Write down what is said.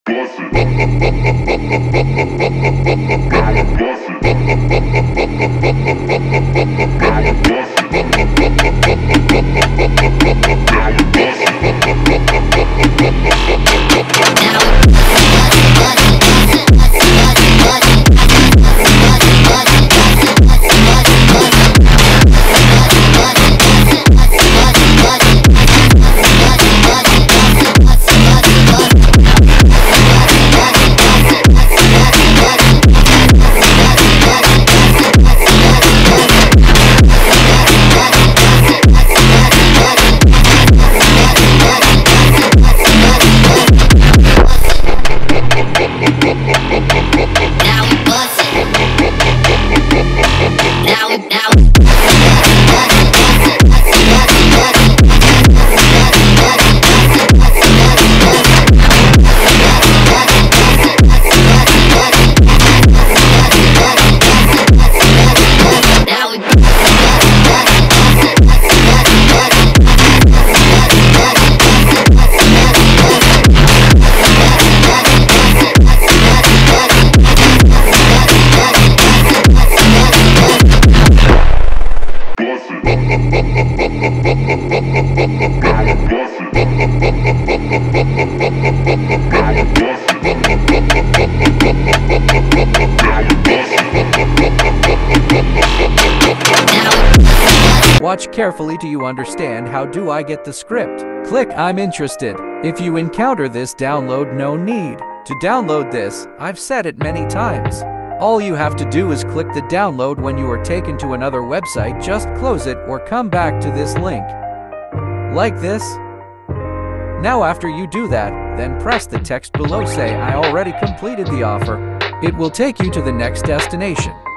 Bust it. Now bust it. Watch carefully. Do you understand? How do I get the script? Click I'm interested. If you encounter this, download. No need to download this. I've said it many times. All you have to do is click the download. When you are taken to another website, just close it or come back to this link. Like this. Now after you do that, then press the text below. Say I already completed the offer. It will take you to the next destination.